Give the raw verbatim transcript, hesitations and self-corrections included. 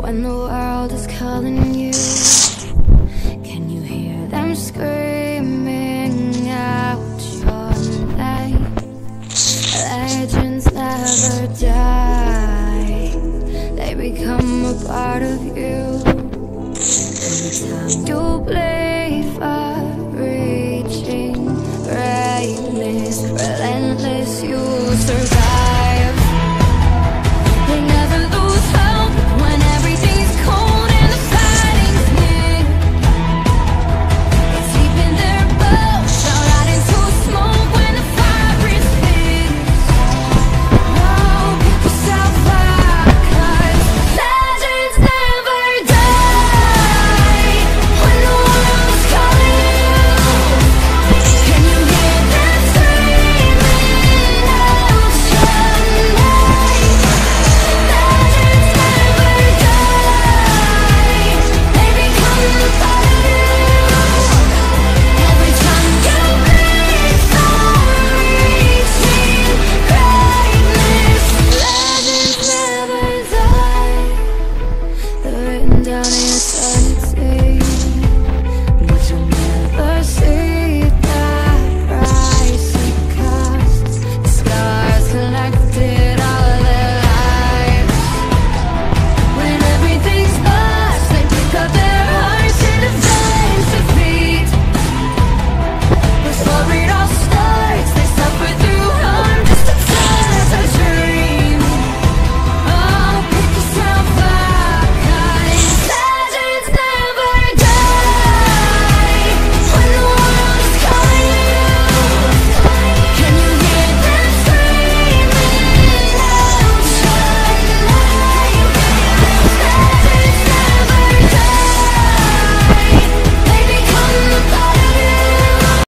When the world is calling you, can you hear them screaming out your name? Legends never die, they become a part of you. Every time you blink